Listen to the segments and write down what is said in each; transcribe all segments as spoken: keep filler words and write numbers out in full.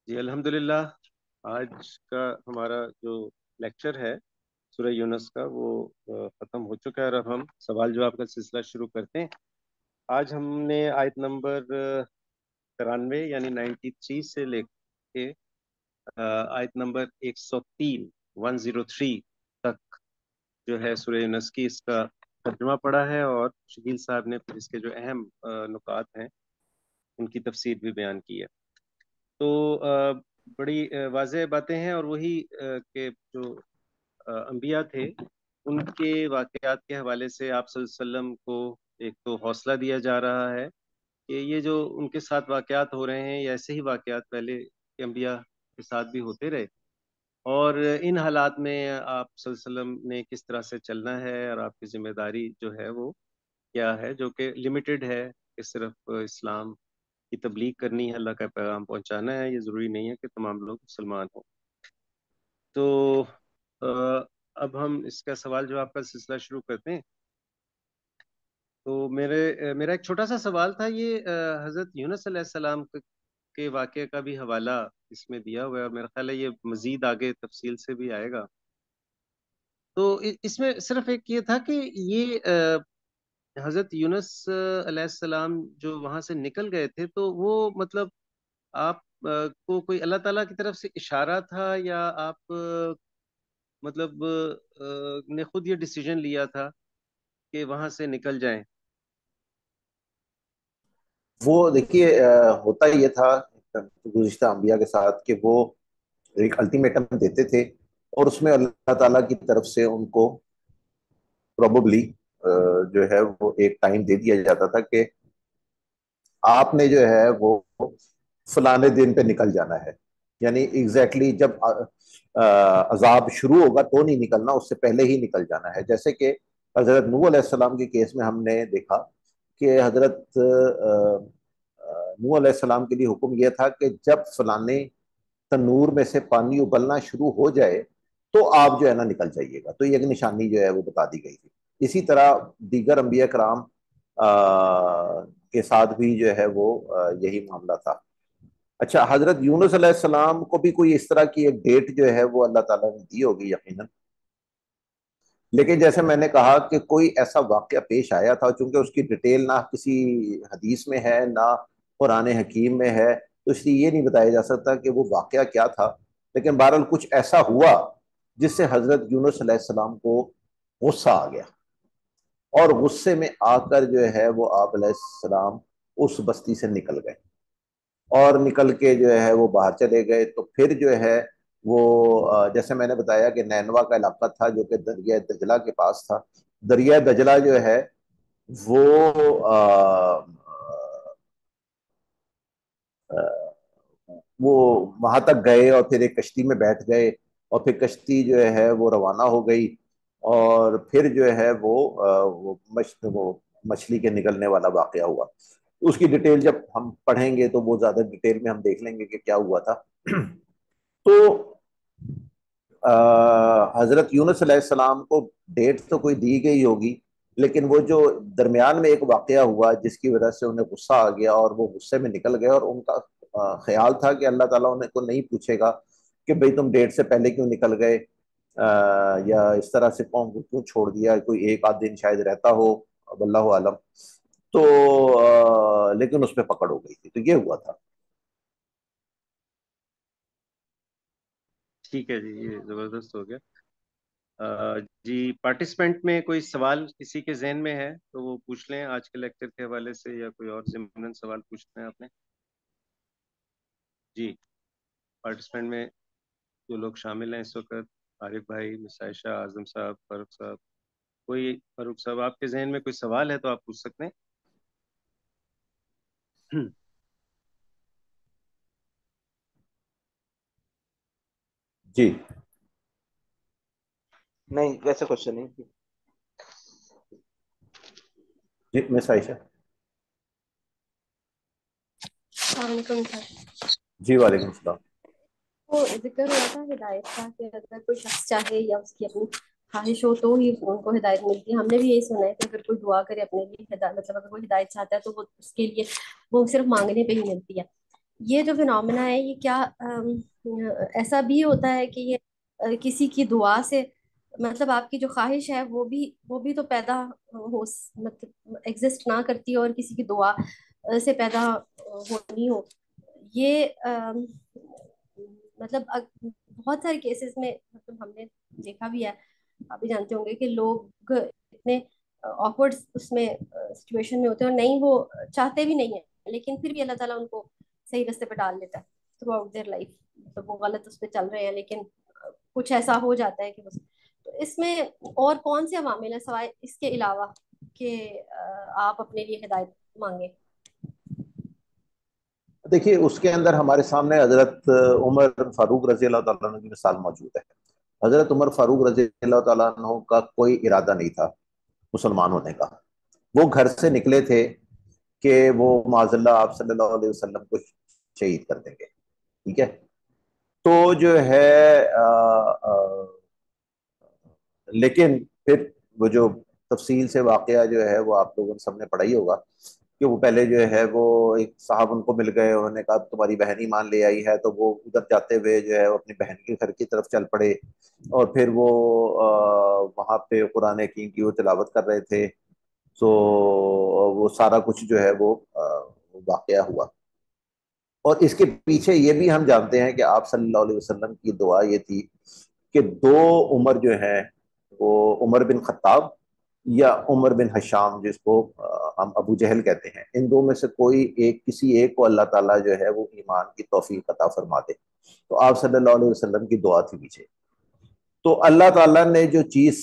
جی الحمدللہ. آج کا ہمارا جو لیکچر ہے سورہ یونس کا وہ آ، ختم ہو چکا ہے، اور اب ہم سوال جواب کا سلسلہ شروع کرتے ہیں. آج ہم نے آیت نمبر ترانوے یعنی نائنٹی تھری سے لے کے آ، آیت نمبر ایک سو تین ون زیرو تھری تک جو ہے سورہ یونس کی اس کا ترجمہ پڑھا ہے، اور شکیل صاحب نے پھر اس کے جو اہم آ، نکات ہیں ان کی تفسیر بھی بیان کی ہے. تو آ، بڑی آ، واضح باتیں ہیں، اور وہی آ، کہ جو آ، انبیاء تھے ان کے واقعات کے حوالے سے آپ صلی اللہ علیہ وسلم کو ایک تو حوصلہ دیا جا رہا ہے کہ یہ جو ان کے ساتھ واقعات ہو رہے ہیں، یہ ایسے ہی واقعات پہلے کے انبیاء کے ساتھ بھی ہوتے رہے، اور ان حالات میں آپ صلی اللہ علیہ وسلم نے کس طرح سے چلنا ہے، اور آپ کی ذمہ داری جو ہے وہ کیا ہے، جو کہ لمیٹڈ ہے کہ صرف اسلام کی تبلیغ کرنی ہے، اللہ کا پیغام پہنچانا ہے. یہ ضروری نہیں ہے کہ تمام لوگ مسلمان ہوں. تو آ، اب ہم اس کا سوال جواب کا سلسلہ شروع کرتے ہیں. تو میرے آ، میرا ایک چھوٹا سا سوال تھا. یہ آ، حضرت یونس علیہ السلام کے کے واقعے کا بھی حوالہ اس میں دیا ہوا ہے، اور میرا خیال ہے یہ مزید آگے تفصیل سے بھی آئے گا. تو ا- اس میں صرف ایک یہ تھا کہ یہ آ، حضرت یونس آ، علیہ السلام جو وہاں سے نکل گئے تھے، تو وہ مطلب آپ آ، کو کوئی اللہ تعالیٰ کی طرف سے اشارہ تھا، یا آپ آ، مطلب آ، نے خود یہ ڈیسیجن لیا تھا کہ وہاں سے نکل جائیں؟ وہ دیکھیے آ، ہوتا یہ تھا گزشتہ انبیاء کے ساتھ کہ وہ ایک الٹیمیٹم دیتے تھے، اور اس میں اللہ تعالیٰ کی طرف سے ان کو پروببلی جو ہے وہ ایک ٹائم دے دیا جاتا تھا کہ آپ نے جو ہے وہ فلانے دن پہ نکل جانا ہے. یعنی ایگزیکٹلی جب آ، آ، عذاب شروع ہوگا تو نہیں نکلنا، اس سے پہلے ہی نکل جانا ہے. جیسے کہ حضرت نوح علیہ السلام کے کیس میں ہم نے دیکھا کہ حضرت آ، آ، نوح علیہ السلام کے لیے حکم یہ تھا کہ جب فلانے تنور میں سے پانی ابلنا شروع ہو جائے تو آپ جو ہے نا نکل جائیے گا. تو یہ ایک نشانی جو ہے وہ بتا دی گئی تھی. اسی طرح دیگر انبیاء کرام آ، کے ساتھ بھی جو ہے وہ آ، یہی معاملہ تھا. اچھا، حضرت یونس علیہ السلام کو بھی کوئی اس طرح کی ایک ڈیٹ جو ہے وہ اللہ تعالیٰ نے دی ہوگی یقیناً، لیکن جیسے میں نے کہا کہ کوئی ایسا واقعہ پیش آیا تھا، چونکہ اس کی ڈیٹیل نہ کسی حدیث میں ہے نہ قرآن حکیم میں ہے، تو اس لیے یہ نہیں بتایا جا سکتا کہ وہ واقعہ کیا تھا. لیکن بہرحال کچھ ایسا ہوا جس سے حضرت یونس علیہ السلام کو غصہ آ گیا، اور غصے میں آ کر جو ہے وہ آپ علیہ السلام اس بستی سے نکل گئے، اور نکل کے جو ہے وہ باہر چلے گئے. تو پھر جو ہے وہ آ، جیسے میں نے بتایا کہ نینوا کا علاقہ تھا جو کہ دریائے دجلہ کے پاس تھا. دریائے دجلہ جو ہے وہ آ، آ، وہ وہاں تک گئے، اور پھر ایک کشتی میں بیٹھ گئے، اور پھر کشتی جو ہے وہ روانہ ہو گئی، اور پھر جو ہے وہ آ، وہ مچھ وہ مچھلی کے نکلنے والا واقعہ ہوا. اس کی ڈیٹیل جب ہم پڑھیں گے تو وہ زیادہ ڈیٹیل میں ہم دیکھ لیں گے کہ کیا ہوا تھا. تو آ، حضرت یونس علیہ السلام کو ڈیٹ تو کوئی دی گئی ہوگی، لیکن وہ جو درمیان میں ایک واقعہ ہوا جس کی وجہ سے انہیں غصہ آ گیا اور وہ غصے میں نکل گئے، اور ان کا آ، خیال تھا کہ اللہ تعالیٰ انہیں کو نہیں پوچھے گا کہ بھئی تم ڈیٹ سے پہلے کیوں نکل گئے، آ، یا اس طرح سے قوم کو کیوں چھوڑ دیا. کوئی ایک آدھ دن شاید رہتا ہو، اب اللہ عالم. تو آ، لیکن اس پہ پکڑ ہو گئی تھی. تو یہ ہوا تھا. ٹھیک ہے جی، یہ زبردست ہو گیا. آ، جی پارٹیسپینٹ میں کوئی سوال کسی کے ذہن میں ہے تو وہ پوچھ لیں آج کے لیکچر کے حوالے سے، یا کوئی اور ضمن سوال پوچھنا ہے آپ نے. جی پارٹیسپینٹ میں جو لوگ شامل ہیں اس وقت: عارف بھائی، مس عائشہ، اعظم صاحب، فاروق صاحب. کوئی فاروق صاحب آپ کے ذہن میں کوئی سوال ہے تو آپ پوچھ سکتے ہیں. جی نہیں، ویسے کوشچن نہیں. جی مس عائشہ. السلام علیکم سر. جی وعلیکم السلام. وہ ذکر ہوا تھا ہدایت کا کہ اگر کوئی شخص چاہے یا اس کی اپنی خواہش ہو تو ہی ان کو ہدایت ملتی ہے. ہم نے بھی یہی سنا ہے کہ اگر کوئی دعا کرے اپنے لیے ہدایت، مطلب اگر کوئی ہدایت چاہتا ہے تو وہ اس کے لیے وہ صرف مانگنے پہ ہی ملتی ہے. یہ جو فنومنا ہے یہ کیا ام، ایسا بھی ہوتا ہے کہ یہ آ، کسی کی دعا سے، مطلب آپ کی جو خواہش ہے وہ بھی وہ بھی تو پیدا ہو، مطلب ایگزسٹ نہ کرتی ہو اور کسی کی دعا آ، سے پیدا ہونی ہو؟ یہ ام، مطلب اگ- بہت سارے کیسز میں مطلب ہم نے دیکھا بھی ہے، آپ بھی جانتے ہوں گے کہ لوگ اتنے آکورڈ اس میں سچویشن میں ہوتے ہیں اور نہیں، وہ چاہتے بھی نہیں ہیں، لیکن پھر بھی اللہ تعالیٰ ان کو صحیح رستے پہ ڈال دیتا ہے تھرو آؤٹ دیئر لائف. مطلب وہ غلط اس پہ چل رہے ہیں لیکن کچھ ایسا ہو جاتا ہے کہ بس. تو اس میں اور کون سے عوامل ہیں سوائے اس کے علاوہ کہ آ، آپ اپنے لیے ہدایت مانگیں؟ دیکھیے اس کے اندر ہمارے سامنے حضرت عمر فاروق رضی اللہ تعالیٰ عنہ کی مثال موجود ہے. حضرت عمر فاروق رضی اللہ تعالیٰ عنہ کا کوئی ارادہ نہیں تھا مسلمان ہونے کا. وہ گھر سے نکلے تھے کہ وہ معاذ اللہ آپ صلی اللہ علیہ وسلم کو شہید کر دیں گے. ٹھیک ہے. تو جو ہے آ, آ, لیکن پھر وہ جو تفصیل سے واقعہ جو ہے وہ آپ لوگوں نے سب نے پڑھا ہی ہوگا کہ وہ پہلے جو ہے وہ ایک صاحب ان کو مل گئے, انہوں نے کہا تمہاری بہن ایمان لے آئی ہے, تو وہ ادھر جاتے ہوئے جو ہے وہ اپنی بہن کے گھر کی طرف چل پڑے, اور پھر وہ آ, وہاں پہ قرآن حکیم کی وہ تلاوت کر رہے تھے. سو وہ سارا کچھ جو ہے وہ آ, واقعہ ہوا. اور اس کے پیچھے یہ بھی ہم جانتے ہیں کہ آپ صلی اللہ علیہ وسلم کی دعا یہ تھی کہ دو عمر جو ہیں وہ عمر بن خطاب یا عمر بن حشام, جس کو ہم ابو جہل کہتے ہیں, ان دو میں سے کوئی ایک, کسی ایک کو اللہ تعالیٰ جو ہے وہ ایمان کی توفیق عطا فرما دے. تو آپ صلی اللہ علیہ وسلم کی دعا تھی پیچھے. تو اللہ تعالیٰ نے جو چیز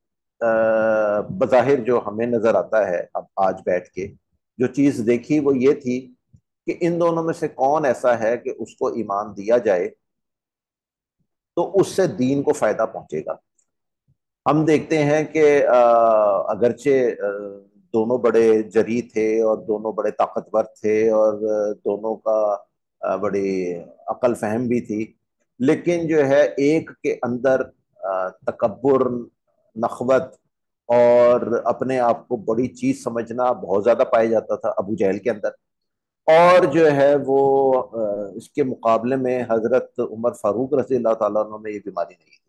بظاہر جو ہمیں نظر آتا ہے اب آج بیٹھ کے, جو چیز دیکھی وہ یہ تھی کہ ان دونوں میں سے کون ایسا ہے کہ اس کو ایمان دیا جائے تو اس سے دین کو فائدہ پہنچے گا. ہم دیکھتے ہیں کہ اگرچہ دونوں بڑے جری تھے اور دونوں بڑے طاقتور تھے اور دونوں کا بڑی عقل فہم بھی تھی, لیکن جو ہے ایک کے اندر تکبر, نخوت اور اپنے آپ کو بڑی چیز سمجھنا بہت زیادہ پایا جاتا تھا ابو جہل کے اندر, اور جو ہے وہ اس کے مقابلے میں حضرت عمر فاروق رضی اللہ تعالیٰ عنہ میں یہ بیماری نہیں تھی.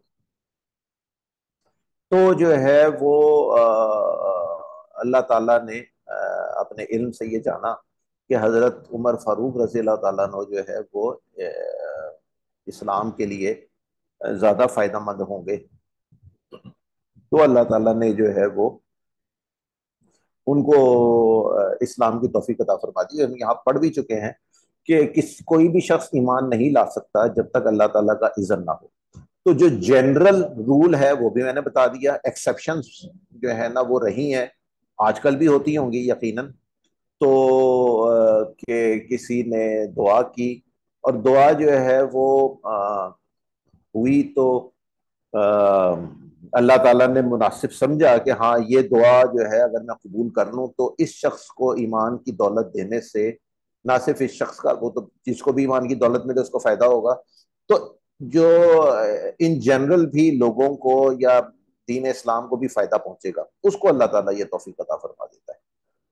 تو جو ہے وہ اللہ تعالیٰ نے اپنے علم سے یہ جانا کہ حضرت عمر فاروق رضی اللہ تعالیٰ عنہ جو ہے وہ اسلام کے لیے زیادہ فائدہ مند ہوں گے. تو اللہ تعالیٰ نے جو ہے وہ ان کو اسلام کی توفیق عطا فرما دی. ہم یہاں پڑھ بھی چکے ہیں کہ کس کوئی بھی شخص ایمان نہیں لا سکتا جب تک اللہ تعالیٰ کا اذن نہ ہو. تو جو جنرل رول ہے وہ بھی میں نے بتا دیا, ایکسیپشنز جو ہے نا وہ رہی ہیں, آج کل بھی ہوتی ہوں گی یقیناً. تو کہ کسی نے دعا کی اور دعا جو ہے وہ ہوئی تو اللہ تعالیٰ نے مناسب سمجھا کہ ہاں یہ دعا جو ہے اگر میں قبول کر لوں تو اس شخص کو ایمان کی دولت دینے سے نہ صرف اس شخص کا, وہ تو جس کو بھی ایمان کی دولت ملے اس کو فائدہ ہوگا, تو جو ان جنرل بھی لوگوں کو یا دین اسلام کو بھی فائدہ پہنچے گا, اس کو اللہ تعالیٰ یہ توفیق عطا فرما دیتا ہے.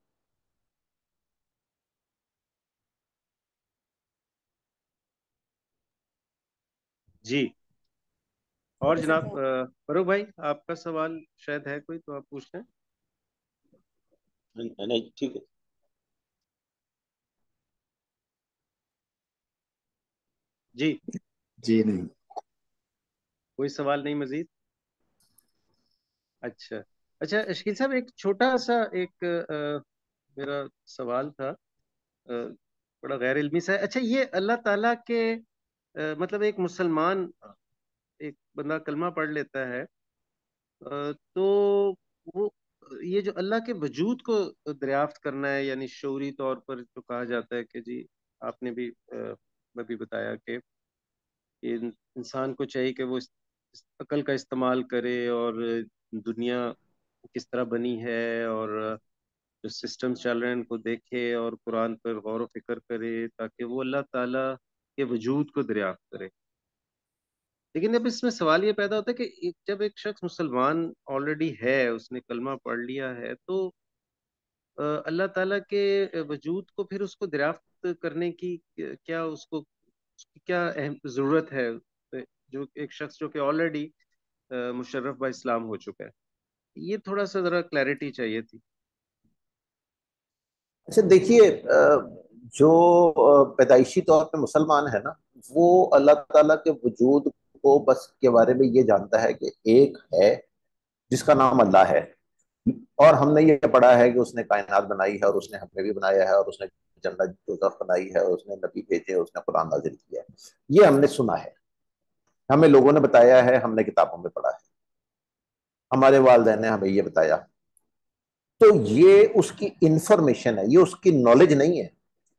جی. اور جناب فاروق بھائی آپ کا سوال شاید ہے کوئی, تو آپ پوچھ لیں. نہیں ٹھیک ہے. جی جی نہیں, کوئی سوال نہیں مزید. اچھا اچھا شکیل صاحب, ایک چھوٹا سا ایک آ, میرا سوال تھا, آ, بڑا غیر علمی سا ہے. اچھا یہ اللہ تعالیٰ کے آ, مطلب ایک مسلمان, ایک بندہ کلمہ پڑھ لیتا ہے آ, تو وہ یہ جو اللہ کے وجود کو دریافت کرنا ہے, یعنی شعوری طور پر جو کہا جاتا ہے کہ جی آپ نے بھی آ, میں بھی بتایا کہ ان- انسان کو چاہیے کہ وہ اس اس عقل کا استعمال کرے اور دنیا کس طرح بنی ہے اور جو سسٹم چل رہے ہیں ان کو دیکھے اور قرآن پر غور و فکر کرے تاکہ وہ اللہ تعالیٰ کے وجود کو دریافت کرے. لیکن اب اس میں سوال یہ پیدا ہوتا ہے کہ ایک- جب ایک شخص مسلمان آلریڈی ہے, اس نے کلمہ پڑھ لیا ہے, تو آ, اللہ تعالیٰ کے وجود کو پھر اس کو دریافت کرنے کی کیا اس کو اس کی کیا اہم ضرورت ہے، جو ایک شخص جو کہ آلریڈی مشرف با اسلام ہو چکا ہے؟ یہ تھوڑا سا ذرا کلیئرٹی چاہیے تھی. اچھا دیکھیے، جو پیدائشی طور پہ مسلمان ہے نا، وہ اللہ تعالیٰ کے وجود کو بس کے بارے میں یہ جانتا ہے کہ ایک ہے جس کا نام اللہ ہے، اور ہم نے یہ پڑھا ہے کہ اس نے کائنات بنائی ہے، اور اس نے ہمیں بھی بنایا ہے، اور اس نے جنت دوزخ بنائی ہے، اور اس نے نبی بھیجے، اس نے قرآن نازل کیا ہے. یہ ہم نے سنا ہے، ہمیں لوگوں نے بتایا ہے، ہم نے کتابوں میں پڑھا ہے، ہمارے والدین نے ہمیں یہ بتایا. تو یہ اس کی انفارمیشن ہے، یہ اس کی نالج نہیں ہے.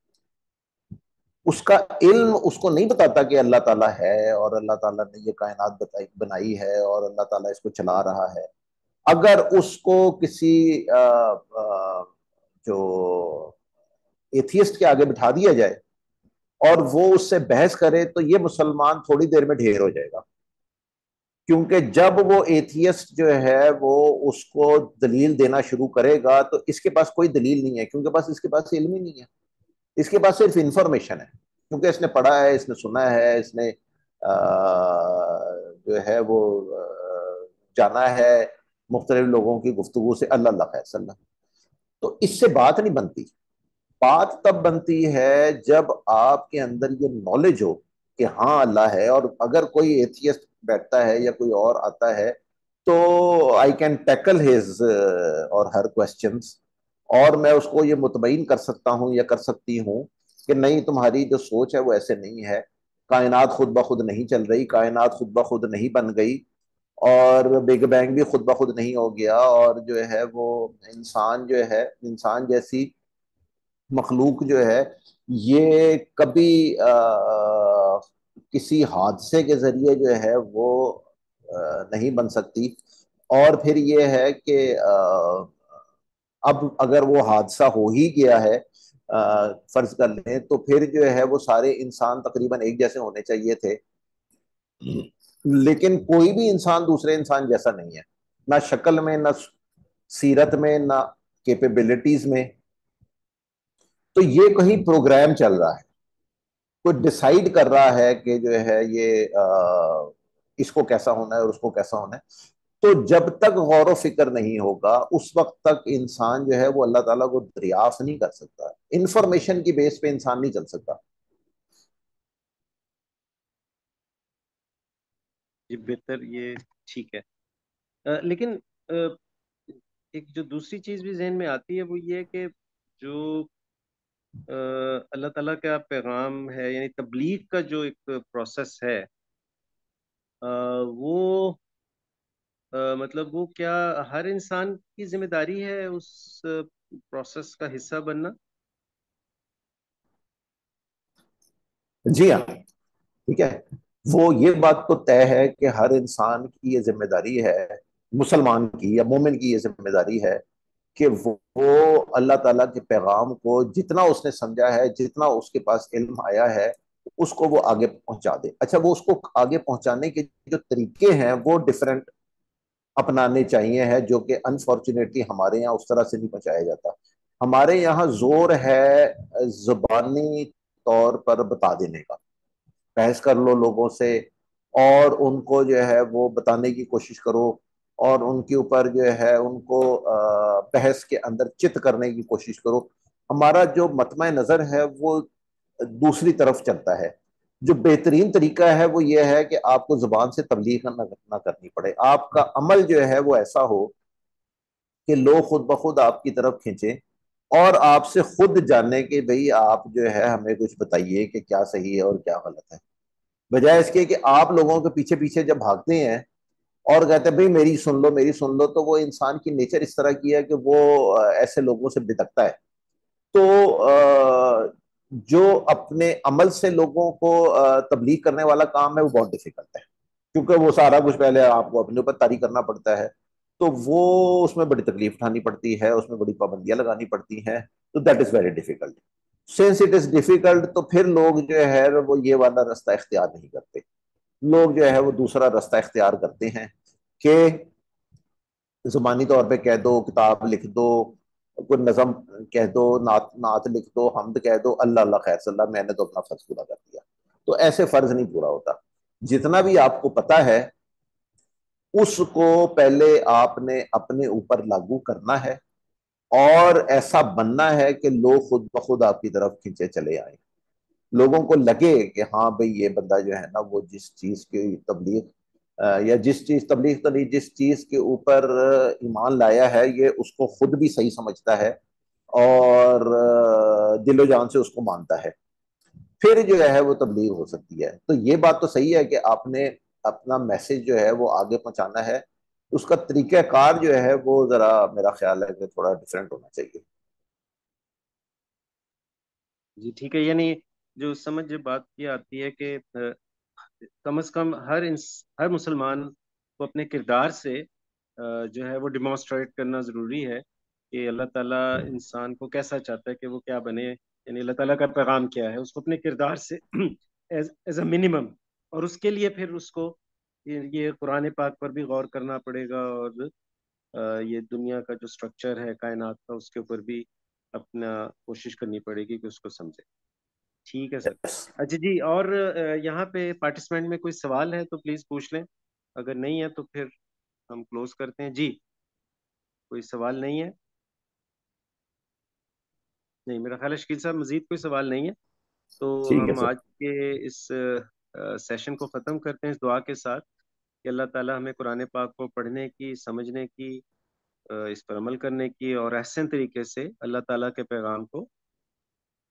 اس کا علم اس کو نہیں بتاتا کہ اللہ تعالیٰ ہے، اور اللہ تعالیٰ نے یہ کائنات بنائی ہے، اور اللہ تعالیٰ اس کو چلا رہا ہے. اگر اس کو کسی آ, آ, جو ایتھیسٹ کے آگے بٹھا دیا جائے اور وہ اس سے بحث کرے، تو یہ مسلمان تھوڑی دیر میں ڈھیر ہو جائے گا. کیونکہ جب وہ ایتھیسٹ جو ہے وہ اس کو دلیل دینا شروع کرے گا، تو اس کے پاس کوئی دلیل نہیں ہے، کیونکہ بس اس کے پاس علم ہی نہیں ہے. اس کے پاس صرف انفارمیشن ہے، کیونکہ اس نے پڑھا ہے، اس نے سنا ہے، اس نے جو ہے وہ جانا ہے مختلف لوگوں کی گفتگو سے اللہ اللہ خیر صلی اللہ. تو اس سے بات نہیں بنتی. بات تب بنتی ہے جب آپ کے اندر یہ نالج ہو کہ ہاں اللہ ہے، اور اگر کوئی ایتھیسٹ بیٹھتا ہے یا کوئی اور آتا ہے تو I can tackle his or Hare questions, اور میں اس کو یہ مطمئن کر سکتا ہوں یا کر سکتی ہوں کہ نہیں، تمہاری جو سوچ ہے وہ ایسے نہیں ہے. کائنات خود بخود نہیں چل رہی، کائنات خود بخود نہیں بن گئی، اور بگ بینگ بھی خود بخود نہیں ہو گیا، اور جو ہے وہ انسان جو ہے، انسان جیسی مخلوق جو ہے یہ کبھی آ, آ, کسی حادثے کے ذریعے جو ہے وہ آ, نہیں بن سکتی. اور پھر یہ ہے کہ آ, اب اگر وہ حادثہ ہو ہی گیا ہے، آ, فرض کر لیں، تو پھر جو ہے وہ سارے انسان تقریباً ایک جیسے ہونے چاہیے تھے. لیکن کوئی بھی انسان دوسرے انسان جیسا نہیں ہے، نہ شکل میں، نہ سیرت میں، نہ کیپیبلٹیز میں. تو یہ کہیں پروگرام چل رہا ہے، کوئی ڈیسائیڈ کر رہا ہے کہ جو ہے یہ آ, اس کو کیسا ہونا ہے اور اس کو کیسا ہونا ہے. تو جب تک غور و فکر نہیں ہوگا، اس وقت تک انسان جو ہے وہ اللہ تعالیٰ کو دریافت نہیں کر سکتا. انفارمیشن کی بیس پہ انسان نہیں چل سکتا. جی بہتر، یہ ٹھیک ہے. آ, لیکن آ, ایک جو دوسری چیز بھی ذہن میں آتی ہے وہ یہ کہ جو آ, اللہ تعالیٰ کا پیغام ہے، یعنی تبلیغ کا جو ایک پروسیس ہے، آ, وہ آ, مطلب وہ کیا ہر انسان کی ذمہ داری ہے اس پروسیس کا حصہ بننا؟ جی ہاں، ٹھیک ہے. وہ یہ بات تو طے ہے کہ ہر انسان کی یہ ذمہ داری ہے، مسلمان کی یا مومن کی یہ ذمہ داری ہے کہ وہ اللہ تعالیٰ کے پیغام کو جتنا اس نے سمجھا ہے، جتنا اس کے پاس علم آیا ہے، اس کو وہ آگے پہنچا دے. اچھا، وہ اس کو آگے پہنچانے کے جو طریقے ہیں وہ ڈیفرنٹ اپنانے چاہیے ہیں، جو کہ انفارچونیٹلی ہمارے یہاں اس طرح سے نہیں پہنچایا جاتا. ہمارے یہاں زور ہے زبانی طور پر بتا دینے کا. بحث کر لو لوگوں سے، اور ان کو جو ہے وہ بتانے کی کوشش کرو، اور ان کے اوپر جو ہے ان کو بحث کے اندر چت کرنے کی کوشش کرو. ہمارا جو مطمع نظر ہے وہ دوسری طرف چلتا ہے. جو بہترین طریقہ ہے وہ یہ ہے کہ آپ کو زبان سے تبلیغ نہ کرنی پڑے، آپ کا عمل جو ہے وہ ایسا ہو کہ لوگ خود بخود آپ کی طرف کھینچیں، اور آپ سے خود جانیں کہ بھئی آپ جو ہے ہمیں کچھ بتائیے کہ کیا صحیح ہے اور کیا غلط ہے. بجائے اس کے کہ آپ لوگوں کے پیچھے پیچھے جب بھاگتے ہیں اور کہتے ہیں بھئی میری سن لو میری سن لو، تو وہ انسان کی نیچر اس طرح کی ہے کہ وہ ایسے لوگوں سے بھٹکتا ہے. تو جو اپنے عمل سے لوگوں کو تبلیغ کرنے والا کام ہے وہ بہت ڈیفیکلٹ ہے، کیونکہ وہ سارا کچھ پہلے آپ کو اپنے اوپر طاری کرنا پڑتا ہے. تو وہ اس میں بڑی تکلیف اٹھانی پڑتی ہے، اس میں بڑی پابندیاں لگانی پڑتی ہیں. تو that is very difficult. Since it is difficult, تو پھر لوگ جو ہے وہ یہ والا رستہ اختیار نہیں کرتے. لوگ جو ہے وہ دوسرا رستہ اختیار کرتے ہیں کہ زبانی طور پہ کہہ دو، کتاب لکھ دو، کوئی نظم کہہ دو، نعت نعت لکھ دو، حمد کہہ دو، اللہ اللہ خیر صلی اللہ، میں نے تو اپنا فرض پورا کر دیا. تو ایسے فرض نہیں پورا ہوتا. جتنا بھی آپ کو پتا ہے اس کو پہلے آپ نے اپنے اوپر لاگو کرنا ہے، اور ایسا بننا ہے کہ لوگ خود بخود آپ کی طرف کھینچے چلے آئیں. لوگوں کو لگے کہ ہاں بھئی یہ بندہ جو ہے نا وہ جس چیز کی تبلیغ یا جس چیز تبلیغ تو نہیں، جس چیز کے اوپر ایمان لایا ہے یہ اس کو خود بھی صحیح سمجھتا ہے اور دل و جان سے اس کو مانتا ہے، پھر جو ہے وہ تبلیغ ہو سکتی ہے. تو یہ بات تو صحیح ہے کہ آپ نے اپنا میسج جو ہے وہ آگے پہنچانا ہے، اس کا طریقہ کار جو ہے وہ ذرا میرا خیال ہے کہ تھوڑا ڈیفرنٹ ہونا چاہیے. جی ٹھیک ہے. یعنی جو سمجھ بات یہ آتی ہے کہ کم از کم ہر ہر مسلمان کو اپنے کردار سے جو ہے وہ ڈیمانسٹریٹ کرنا ضروری ہے کہ اللہ تعالیٰ انسان کو کیسا چاہتا ہے کہ وہ کیا بنے، یعنی اللہ تعالیٰ کا پیغام کیا ہے، اس کو اپنے کردار سے ایز ایز اے منیمم. اور اس کے لیے پھر اس کو یہ قرآن پاک پر بھی غور کرنا پڑے گا، اور یہ دنیا کا جو سٹرکچر ہے کائنات کا اس کے اوپر بھی اپنا کوشش کرنی پڑے گی کہ اس کو سمجھے. ٹھیک ہے سر. اچھا جی، اور یہاں پہ پارٹیسپینٹ میں کوئی سوال ہے تو پلیز پوچھ لیں، اگر نہیں ہے تو پھر ہم کلوز کرتے ہیں. جی کوئی سوال نہیں ہے؟ نہیں، میرا خیال ہے شکیل صاحب مزید کوئی سوال نہیں ہے. تو ٹھیک ہے ہم سر. آج کے اس سیشن کو ختم کرتے ہیں اس دعا کے ساتھ کہ اللہ تعالیٰ ہمیں قرآن پاک کو پڑھنے کی، سمجھنے کی، اس پر عمل کرنے کی، اور احسن طریقے سے اللہ تعالیٰ کے پیغام کو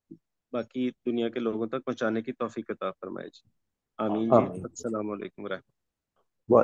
باقی دنیا کے لوگوں تک پہنچانے کی توفیق عطا فرمائے. جی آمین. جی آمین. السلام علیکم ورحمۃ اللہ.